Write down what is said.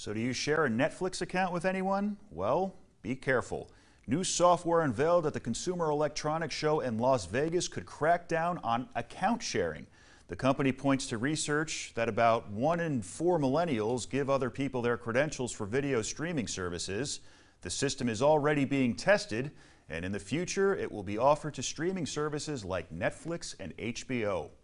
So do you share a Netflix account with anyone? Well, be careful. New software unveiled at the Consumer Electronics Show in Las Vegas could crack down on account sharing. The company points to research that about 1 in 4 millennials give other people their credentials for video streaming services. The system is already being tested, and in the future it will be offered to streaming services like Netflix and HBO.